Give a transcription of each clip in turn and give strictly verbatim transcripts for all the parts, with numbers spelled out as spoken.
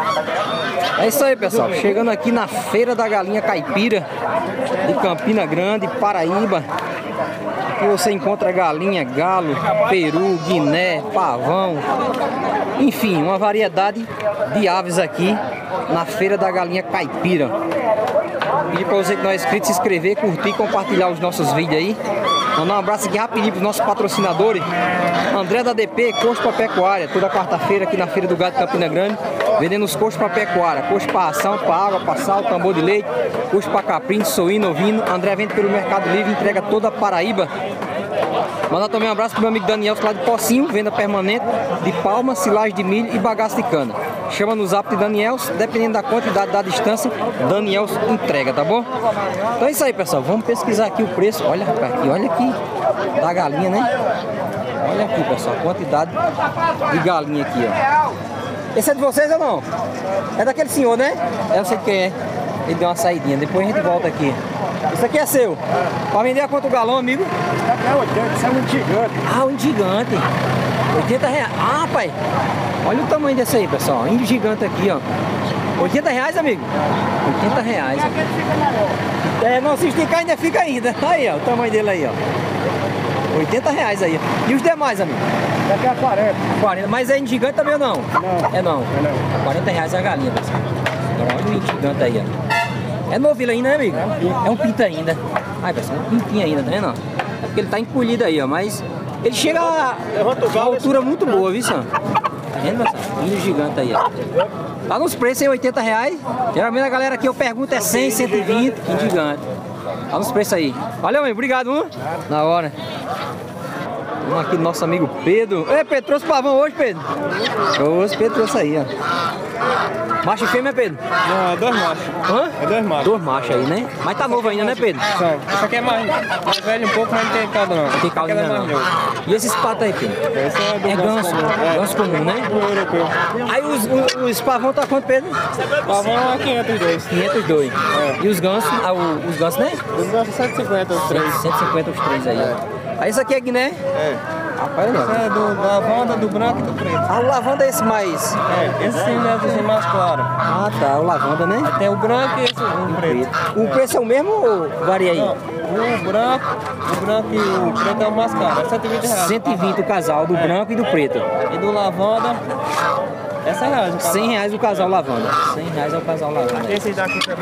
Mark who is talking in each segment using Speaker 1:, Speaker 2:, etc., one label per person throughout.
Speaker 1: É isso aí, pessoal. Chegando aqui na Feira da Galinha Caipira de Campina Grande, Paraíba. Aqui você encontra galinha, galo, peru, guiné, pavão, enfim, uma variedade de aves aqui na Feira da Galinha Caipira. Pedir para você que não é inscrito, se inscrever, curtir e compartilhar os nossos vídeos aí. Mandar um abraço aqui rapidinho para os nossos patrocinadores. André da D P, coxo para pecuária, toda quarta-feira aqui na Feira do Gado de Campina Grande, vendendo os coxos para pecuária, coxo para ração, para água, para sal, tambor de leite, coxo para caprim, suíno, ovino. André vende pelo Mercado Livre, entrega toda a Paraíba. Mandar também um abraço para o meu amigo Daniel, lá de Pocinho, venda permanente de palma, silagem de milho e bagaço de cana. Chama no zap de Daniel, dependendo da quantidade, da distância, Daniel entrega, tá bom? Então é isso aí, pessoal, vamos pesquisar aqui o preço. Olha, rapaz, aqui, olha aqui, da galinha, né? Olha aqui, pessoal, a quantidade de galinha aqui, ó. Esse é de vocês ou não? É daquele senhor, né? Eu não sei quem é. Ele deu uma saidinha, depois a gente volta aqui. Isso aqui é seu. Para vender a quanto o galão, amigo?
Speaker 2: É oitenta, isso é um gigante.
Speaker 1: Ah, um gigante. oitenta reais. Ah, pai. Olha o tamanho desse aí, pessoal. Índio gigante aqui, ó. oitenta reais, amigo? oitenta reais. É, não se esticar ainda fica ainda. Aí, ó, o tamanho dele aí, ó. oitenta reais aí. E os demais, amigo?
Speaker 2: Daqui a quarenta.
Speaker 1: quarenta. Mas é índio gigante também ou não?
Speaker 2: Não.
Speaker 1: É não.
Speaker 2: É não.
Speaker 1: quarenta reais a galinha, pessoal. Agora olha o índio gigante aí, ó. É novilho ainda, né, amigo? É um pinto ainda. Ai, pessoal, um pintinho ainda, tá vendo? É porque ele tá encolhido aí, ó. Mas ele chega a uma altura muito boa, viu, Sam? Tá vendo, pessoal? Índio gigante aí, ó. Tá nos preços aí, oitenta reais. Geralmente a galera aqui eu pergunto é cem, cento e vinte, índio gigante. Tá nos preços aí. Valeu, amigo. Obrigado, hein? Na hora. Vamos aqui do nosso amigo Pedro. Ei, Pedro, trouxe pavão hoje, Pedro? Trouxe, Pedro trouxe aí, ó. Macho e fêmea, Pedro?
Speaker 2: Não, é dois machos.
Speaker 1: Hã?
Speaker 2: É dois machos.
Speaker 1: Dois machos aí, né? Mas tá novo ainda, né, Pedro?
Speaker 2: São. Esse aqui é mais, mais velho um pouco, mas não tem caldo não.
Speaker 1: Não tem caldo ainda não. E esses patos aí, Pedro?
Speaker 2: Esse é do
Speaker 1: É ganso,
Speaker 2: comum.
Speaker 1: ganso comum, né?
Speaker 2: Do europeu.
Speaker 1: Aí os, os, os pavão tá quanto, Pedro?
Speaker 2: Pavão é quinhentos e dois.
Speaker 1: quinhentos e dois.
Speaker 2: É.
Speaker 1: E os gansos, ah, o- os gansos, né?
Speaker 2: Os gansos cento e cinquenta, os três.
Speaker 1: cento e cinquenta os três aí, ó. Aí isso aqui é Guiné?
Speaker 2: É.
Speaker 1: Rapaz,
Speaker 2: Esse
Speaker 1: não.
Speaker 2: é do, da lavanda, do branco e do preto.
Speaker 1: Ah, o lavanda é esse mais...
Speaker 2: É, esse sim é dos mais claro.
Speaker 1: Ah, tá, o lavanda, né?
Speaker 2: Tem o branco e esse o preto.
Speaker 1: O preço é o mesmo ou varia aí?
Speaker 2: Não, o branco, o branco e o preto é o mais caro, é cento e vinte reais.
Speaker 1: cento e vinte o casal, do branco e do preto.
Speaker 2: E do lavanda, é cem reais o casal.
Speaker 1: cem reais o casal lavanda. cem reais é o casal lavanda.
Speaker 2: Esse daqui, tá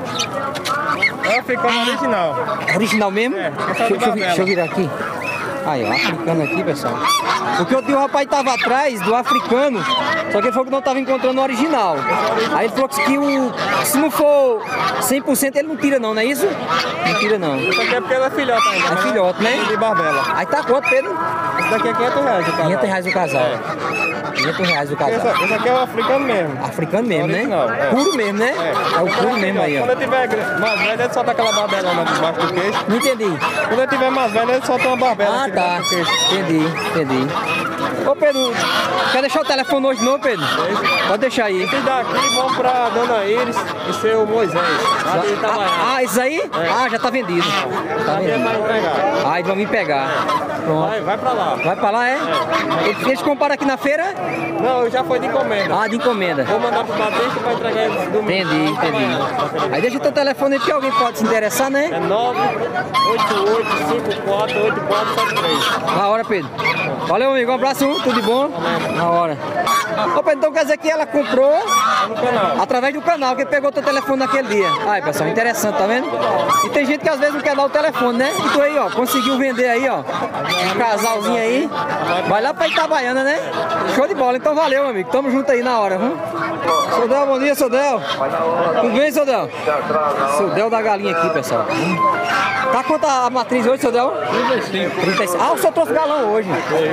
Speaker 2: vendo? É africano original.
Speaker 1: Original mesmo?
Speaker 2: É,
Speaker 1: deixa, eu- deixa, eu, deixa eu virar aqui. Aí, ó, africano aqui, pessoal. Porque o tio rapaz tava atrás do africano, só que ele falou que não tava encontrando o original. Aí ele falou que o, se não for cem por cento ele não tira não, não é isso? Não tira não.
Speaker 2: Isso aqui é porque ela é filhote ainda.
Speaker 1: É filhote, né?
Speaker 2: De barbela.
Speaker 1: Aí tá quanto, Pedro?
Speaker 2: Esse daqui é quinhentos reais o casal.
Speaker 1: quinhentos reais o casal. quinhentos reais o casal.
Speaker 2: Esse, esse aqui é o africano mesmo.
Speaker 1: Africano mesmo, né?
Speaker 2: Original, é.
Speaker 1: Puro mesmo, né? É, o puro mesmo aí,
Speaker 2: Quando
Speaker 1: ó.
Speaker 2: ele tiver gra- mais velho, ele solta aquela barbelona debaixo do queixo.
Speaker 1: Não entendi.
Speaker 2: Quando ele tiver mais velho, ele solta uma barbela
Speaker 1: Ah,
Speaker 2: aqui
Speaker 1: tá.
Speaker 2: debaixo do queixo.
Speaker 1: Entendi, entendi. Ô, Pedro, quer deixar o telefone hoje não, Pedro? Pode deixar aí.
Speaker 2: Esses daqui vão pra Dona Iris e seu Moisés. Lá de Itabaiana.
Speaker 1: Ah, isso aí? Ah, já tá vendido. Tá
Speaker 2: Aqui é
Speaker 1: vendido.
Speaker 2: mais entregar.
Speaker 1: Ah, eles vão me pegar. Pronto.
Speaker 2: Vai, vai pra lá.
Speaker 1: Vai pra lá, é? Eles, eles compraram aqui na feira?
Speaker 2: Não, eu já foi de encomenda.
Speaker 1: Ah, de encomenda.
Speaker 2: Vou mandar pro Batista pra entregar eles domingo.
Speaker 1: Entendi, entendi. Aí deixa o teu telefone aí, porque alguém pode se interessar,
Speaker 2: É
Speaker 1: né?
Speaker 2: nove oito oito cinco quatro oito quatro sete três.
Speaker 1: Na hora, Pedro. Valeu, amigo. Um abraço, tudo de bom? Na hora. Ô, Pedro, então quer dizer que ela comprou
Speaker 2: No canal.
Speaker 1: através do canal, que ele pegou teu telefone naquele dia. Aí, pessoal, interessante, tá vendo? E tem gente que às vezes não quer dar o telefone, né? E tu aí, ó, conseguiu vender aí, ó, um casalzinho aí. Vai lá pra Itabaiana, né? Show de bola. Então valeu, meu amigo. Tamo junto aí na hora, viu? Sodel, bom dia, Sodel. Tudo bem, Sodel? Sodel da galinha aqui, pessoal. Tá quanto a matriz hoje, Sodel?
Speaker 2: trinta e cinco.
Speaker 1: trinta e cinco. Ah, o senhor trouxe galão hoje.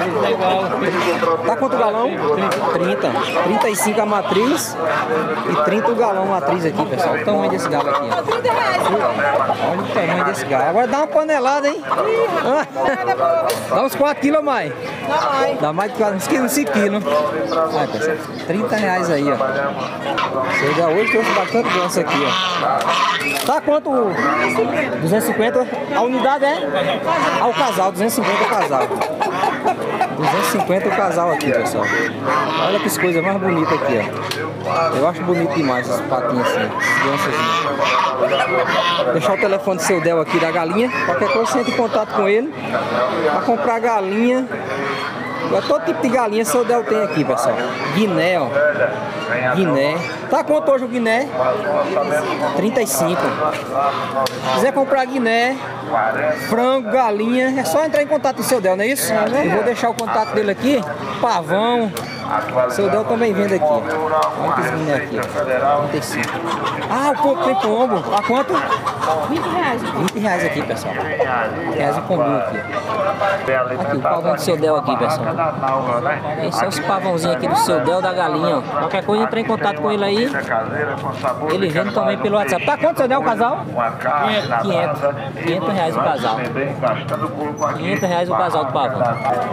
Speaker 1: Tá quanto o galão? trinta. trinta e cinco a matriz e trinta o galão matriz aqui, pessoal. O tamanho desse galo aqui, ó. Olha o tamanho desse galo. Agora dá uma panelada, hein? Ah, dá uns quatro quilos a mais. Dá mais de quatro, uns cinco quilos. Aí, pessoal, trinta reais aí, ó. Chega hoje, trouxe bastante ganso aqui, ó. Tá quanto? duzentos e cinquenta? A unidade é? Ah, o casal, duzentos e cinquenta o casal. duzentos e cinquenta o casal aqui, pessoal. Olha que coisa mais bonita aqui, ó. Eu acho bonito demais esses patinhos assim, crianças. Deixar o telefone do seu Del aqui da galinha. Qualquer coisa você entra em contato com ele para comprar galinha. Todo tipo de galinha seu Del tem aqui, pessoal. Guiné, ó. Guiné. Tá quanto hoje o Guiné? trinta e cinco. Se quiser comprar Guiné, frango, galinha, é só entrar em contato com o seu Del, não é isso? Eu vou deixar o contato dele aqui. Pavão. Seu Del também vende aqui. Olha que Guiné aqui, ó. trinta e cinco. Ah, o pombo tem pombo. A quanto?
Speaker 3: vinte reais.
Speaker 1: vinte reais aqui, pessoal. vinte reais o pombinho aqui. Aqui, o pavão do seu Del aqui, pessoal. Esses são os pavãozinhos aqui do seu Del da galinha, ó. Qualquer coisa, entra em contato com ele aí. Ele vende também pelo WhatsApp. Tá quanto, seu Del, o casal? quinhentos. quinhentos reais o casal. quinhentos reais o casal do pavão.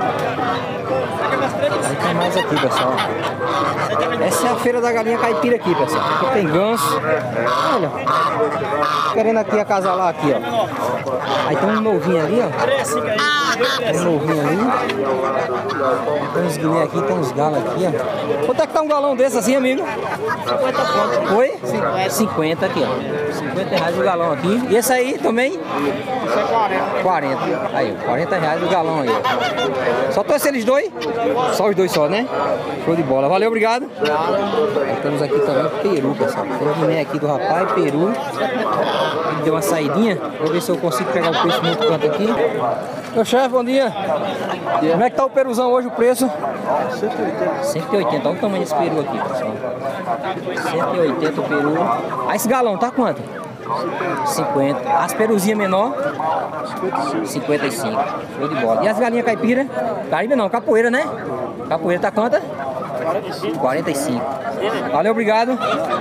Speaker 1: Aí tem mais aqui, pessoal. Essa é a feira da galinha caipira aqui, pessoal. Aqui tem ganso. Olha. Querendo aqui acasalar aqui, ó. Aí tem um novinho ali, ó. Tem um novinho ali. Tem uns guiné aqui, tem uns galos aqui, ó. Quanto é que tá um galão desse assim, amigo? cinquenta pontos. Oi? cinquenta aqui, ó. cinquenta reais o galão aqui. E esse aí também? Isso é quarenta. quarenta. Aí, ó. quarenta reais o galão aí, ó. Só trouxe eles dois? Só os dois só, né? Show de bola. Valeu, obrigado. Aí temos aqui também peru, pessoal. Tem o guiné aqui do rapaz, peru. Ele deu uma saidinha. Vou ver se eu consigo pegar o preço muito quanto aqui. Meu chefe, bom dia. Como é que tá o peruzão hoje, o preço? cento e oitenta. Olha o tamanho desse peru aqui, pessoal. cento e oitenta o peru. Ah, esse galão tá quanto? cinquenta. As peruzinhas menor? cinquenta e cinco. Show de bola. E as galinhas caipira? Caribe não, capoeira, né? Capoeira tá quanto? quarenta e cinco. Valeu, obrigado.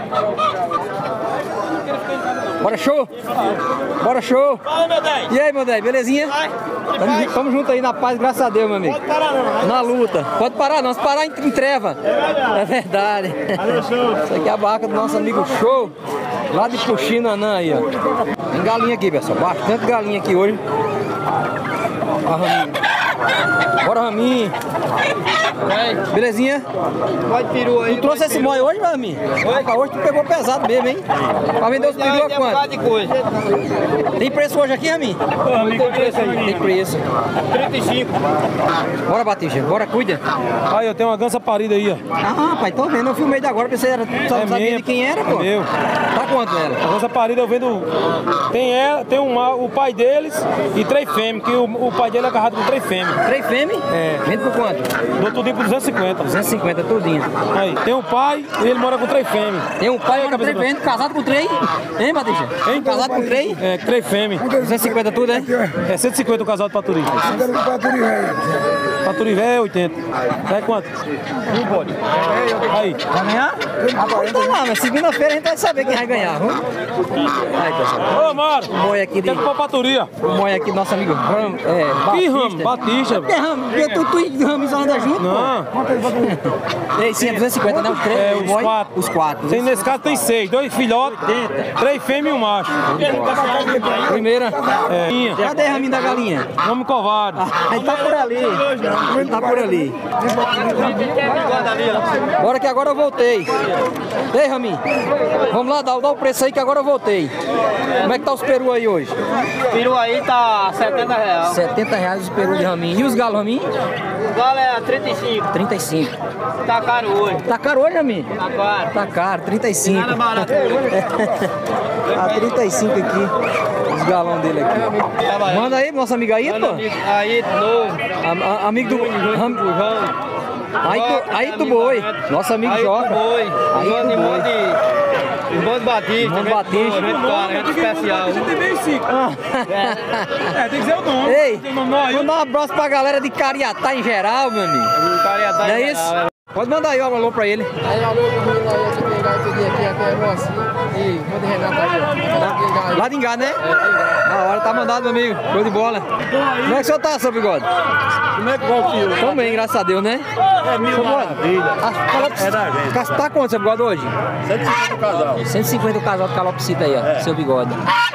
Speaker 1: Bora, show! Bora, show! E aí, meu Dé, belezinha? Tamo, tamo junto aí na paz, graças a Deus, meu amigo.
Speaker 4: Pode parar não.
Speaker 1: Na luta. Pode parar não, se parar em, em treva. É verdade. Isso aqui é a barraca do nosso amigo Show. Lá de Puxinanã aí, ó. Tem galinha aqui, pessoal. Bastante galinha aqui hoje. Ó, Raminho. Bora, Raminho. Belezinha?
Speaker 4: Pode peru aí.
Speaker 1: Tu trouxe esse mói hoje, meu amigo? Rapaz, hoje tu pegou pesado mesmo, hein? Pra vender os peru a quanto?
Speaker 4: de coisa.
Speaker 1: Tem preço hoje aqui, Raminho?
Speaker 4: Tem preço aí.
Speaker 1: Tem preço.
Speaker 4: trinta e cinco.
Speaker 1: Bora, Batista. Bora, cuida.
Speaker 2: Aí, eu tenho uma gansa parida aí, ó.
Speaker 1: Ah, rapaz, tô vendo. Eu filmei de agora, pensei era, só não
Speaker 2: É
Speaker 1: sabia
Speaker 2: minha,
Speaker 1: de quem era, pô.
Speaker 2: é meu.
Speaker 1: Tá quanto ela?
Speaker 2: A gansa parida eu vendo. Tem ela, tem uma, o pai deles e três fêmeas, que o, o pai dele é agarrado com três fêmeas.
Speaker 1: Três fêmeas?
Speaker 2: É.
Speaker 1: Vende por quanto?
Speaker 2: Dou tudo por duzentos e cinquenta.
Speaker 1: duzentos e cinquenta, tudinho.
Speaker 2: Aí, tem um pai e ele mora com três fêmeas.
Speaker 1: Tem um pai
Speaker 2: Aí,
Speaker 1: com
Speaker 2: cabeça
Speaker 1: três fêmeas, casado com três. Hein, Batista?
Speaker 2: Hein?
Speaker 1: Casado com três?
Speaker 2: É, três fêmeas.
Speaker 1: duzentos e cinquenta tudo, é?
Speaker 2: É cento e cinquenta o casal de paturi. Paturi velho é oitenta. É quanto? Um pode. Aí.
Speaker 1: Vai ganhar? Agora então lá, mas segunda-feira a gente vai saber quem vai ganhar, viu? Aí, pessoal.
Speaker 2: Ô, Maro.
Speaker 1: O moi aqui de...
Speaker 2: Quer comprar paturi, ó.
Speaker 1: O moi aqui do nosso amigo Ram, é,
Speaker 2: Que
Speaker 1: Batista.
Speaker 2: ramo? Batista.
Speaker 1: Que ramo? Porque tu, tu e Ramos andam junto,
Speaker 2: Não.
Speaker 1: pô. Ei, sim, é duzentos e cinquenta, né? Os três?
Speaker 2: É,
Speaker 1: o
Speaker 2: os
Speaker 1: moi?
Speaker 2: quatro.
Speaker 1: Os quatro.
Speaker 2: Tem, nesse caso tem seis. Dois filhotes, três fêmeas e um macho.
Speaker 1: Primeira.
Speaker 2: É. Minha.
Speaker 1: Cadê a Raminho da galinha?
Speaker 2: Nome covarde.
Speaker 1: Ele tá por ali. Ele tá por ali. Bora que agora eu voltei. Ei, Raminho. Vamos lá, dá, dá o preço aí que agora eu voltei. Como é que tá os peru aí hoje?
Speaker 4: Peru aí tá setenta reais.
Speaker 1: setenta reais os peru de Raminho. E os galos, Raminho?
Speaker 4: O galo é trinta e cinco.
Speaker 1: trinta e cinco.
Speaker 4: Tá caro hoje.
Speaker 1: Tá caro hoje, Raminho?
Speaker 4: Tá caro.
Speaker 1: Tá caro, trinta e cinco.
Speaker 4: Nada barato hoje.
Speaker 1: Tá trinta e cinco aqui. Os galão dele aqui. Manda aí, nosso amigo aí, pô.
Speaker 4: Aí, novo.
Speaker 1: A- a- Amigo do Ram... Aí do, aí do boi. Nosso amigo
Speaker 4: Aí
Speaker 1: Joca.
Speaker 4: do boi.
Speaker 1: Aí
Speaker 4: Aí
Speaker 1: do
Speaker 4: de
Speaker 1: boi.
Speaker 4: monte de... Irmão de Batista.
Speaker 1: Irmão de Batista.
Speaker 4: Gente cara, gente especial.
Speaker 2: Tem meio cinco. É, tem que ser o nome.
Speaker 1: Ei,
Speaker 2: Tem o nome não, aí.
Speaker 1: manda um abraço pra galera de Cariatá em geral, meu amigo.
Speaker 4: O cara ia dar
Speaker 1: Não é
Speaker 4: em
Speaker 1: isso?
Speaker 4: geral, é.
Speaker 1: Pode mandar aí um alô pra ele.
Speaker 5: Aí valeu pro menino aí, esse pegar esse dia aqui até você. E manda Renato aí.
Speaker 1: Lá de Engá, né? Na hora, tá mandado, meu amigo. Show de bola. Como é que o senhor tá, seu bigode?
Speaker 4: Como é que vai o filho?
Speaker 1: Tão bem, graças a Deus, né?
Speaker 4: É mil maravilha.
Speaker 1: É
Speaker 4: da gente.
Speaker 1: Tá quanto, seu bigode, hoje?
Speaker 4: cento e cinquenta o casal.
Speaker 1: cento e cinquenta o casal de calopsita aí, ó. Seu bigode. cento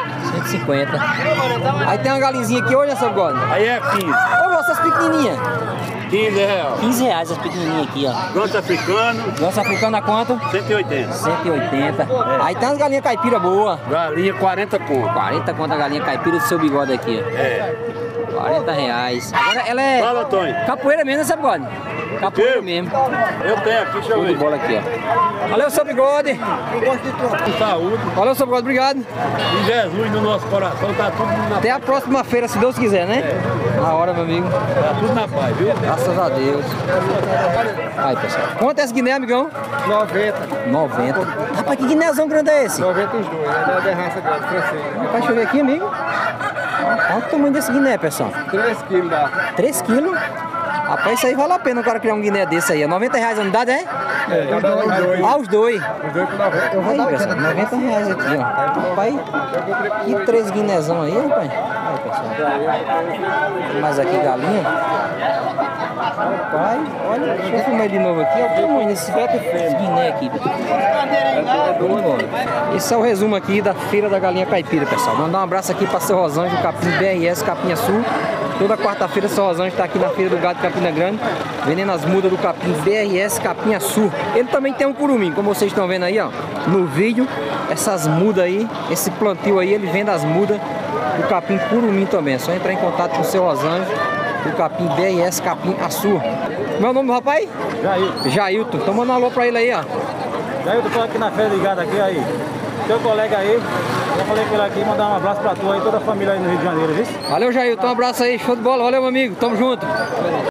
Speaker 1: cento e cinquenta. Aí tem uma galinzinha aqui hoje, seu bigode?
Speaker 4: Aí é quinze.
Speaker 1: Ô, essas pequenininhas.
Speaker 4: quinze reais.
Speaker 1: quinze reais as pequenininhas aqui, ó.
Speaker 4: Ganso africano,
Speaker 1: Ganso africano a quanto?
Speaker 4: cento e oitenta.
Speaker 1: cento e oitenta. Aí tem umas galinhas caipira boa.
Speaker 4: Galinha, quarenta conto.
Speaker 1: quarenta conto a galinha caipira do seu bigode aqui, ó.
Speaker 4: É.
Speaker 1: quarenta reais. Agora ela é
Speaker 4: Fala, Tony.
Speaker 1: capoeira mesmo, né, seu bigode? Capoeira
Speaker 4: Eu?
Speaker 1: mesmo.
Speaker 4: Eu tenho aqui, deixa eu
Speaker 1: Show de
Speaker 4: ver.
Speaker 1: bola aqui, ó. Valeu, seu bigode.
Speaker 4: Com saúde.
Speaker 1: Valeu, seu bigode. Obrigado.
Speaker 4: E Jesus no nosso coração, tá tudo na,
Speaker 1: Até a próxima feira, se Deus quiser, né? Na hora, meu amigo.
Speaker 4: tá tudo na paz, viu?
Speaker 1: Graças a Deus. Aí, pessoal. Quanto é esse guiné, amigão?
Speaker 5: noventa.
Speaker 1: noventa. Rapaz, que guinézão grande é esse?
Speaker 5: noventa os dois. É da raça grande, francês.
Speaker 1: Rapaz, deixa eu ver aqui, amigo. Olha o tamanho desse guiné, pessoal.
Speaker 5: três quilos dá.
Speaker 1: três quilos. Rapaz, isso aí vale a pena o cara criar um guiné desse aí. É noventa reais a unidade, é?
Speaker 5: É, já dá os dois.
Speaker 1: Ah, os dois.
Speaker 5: Os dois por noventa.
Speaker 1: Aí, pessoal, noventa reais aqui, ó. Rapaz, que três guinézão aí, rapaz. Aí, pessoal. Tem mais aqui galinha. Rapaz, olha, deixa eu filmar de novo aqui. Olha o tamanho desse guiné aqui, pessoal. Esse é o resumo aqui da Feira da Galinha Caipira, pessoal. Mandar um abraço aqui para seu Rosângela, Capim B R S, Capinha Sul. Toda quarta-feira, seu Rosângela está aqui na Feira do Gado Campina Grande, vendendo as mudas do Capim B R S, Capinha Sul. Ele também tem um curumim, como vocês estão vendo aí, ó, no vídeo. Essas mudas aí, esse plantio aí, ele vende as mudas do Capim Curumim também. É só entrar em contato com o seu Rosângela, do Capim B R S, Capim Açu. Meu nome do rapaz?
Speaker 2: Jailton.
Speaker 1: Jailton. Então manda um alô pra ele aí, ó.
Speaker 2: Jailton, tô aqui na Feira do Gado aqui, aí. Teu colega aí, já falei com ele aqui, mandar um abraço pra tu aí, toda a família aí no Rio de Janeiro, viu?
Speaker 1: Valeu, Jailton. Um abraço aí. Show de bola. Valeu, meu amigo. Tamo junto.